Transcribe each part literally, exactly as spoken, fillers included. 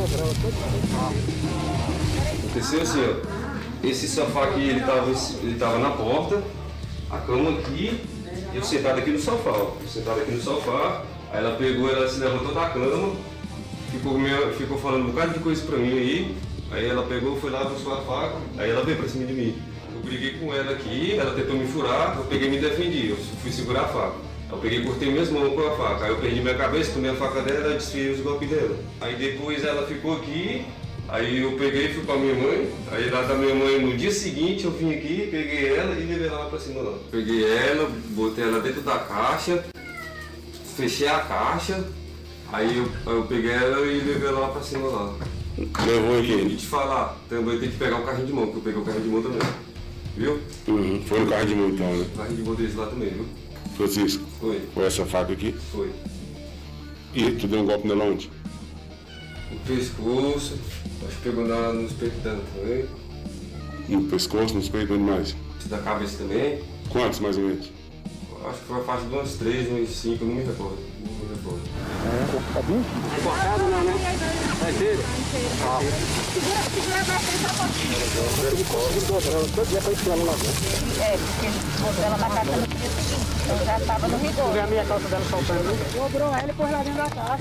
Aconteceu assim, ó. Esse sofá aqui, ele tava, ele tava na porta, a cama aqui, e eu sentado aqui no sofá, ó. Eu sentado aqui no sofá, aí ela pegou, ela se levantou da cama, ficou, meio, ficou falando um bocado de coisa pra mim aí, aí ela pegou, foi lá, buscou a faca, aí ela veio pra cima de mim. Eu briguei com ela aqui, ela tentou me furar, eu peguei e me defendi, eu fui segurar a faca. Eu peguei e cortei minhas mãos com a faca, aí eu perdi minha cabeça, tomei a faca dela e desfiei os golpes dela. Aí depois ela ficou aqui, aí eu peguei e fui pra minha mãe, aí lá da minha mãe no dia seguinte eu vim aqui, peguei ela e levei ela lá pra cima lá. Peguei ela, botei ela dentro da caixa, fechei a caixa, aí eu, eu peguei ela e levei ela lá pra cima lá. Levou aqui? E te falar, também tem que pegar o carrinho de mão, porque eu peguei o carrinho de mão também. Viu? Uhum. Foi no carro de mão então, né? O carrinho de mão deles lá também, viu? Francisco? Foi. Foi essa faca aqui? Foi. E tu deu um golpe nela onde? No pescoço, acho que pegou na, nos peitos dela também. No pescoço, nos peitos, onde mais? Da cabeça também. Quantos mais ou menos? Acho que foi a faixa de umas três, umas cinco, não me recordo. Não me recordo. É, tá bem? É cortado não, né? É inteiro? Ah. Segura, segura bastante a pouquinho. Ele dobrou, todo dia foi enfiando lá dentro. É, porque botou ela na caixa no dia seguinte, então já estava no rigor. Vê a minha calça dela soltando. Dobrou ela e pôs lá dentro da caixa.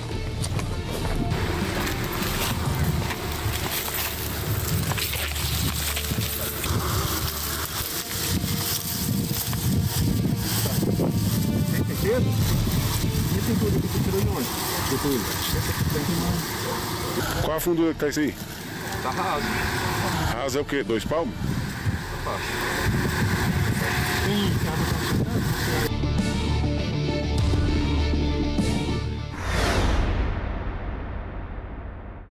E a pintura que você tirou de onde? Qual a fundura que tá isso aí? Tá raso. Raso é o quê? Dois palmos? Tá fácil.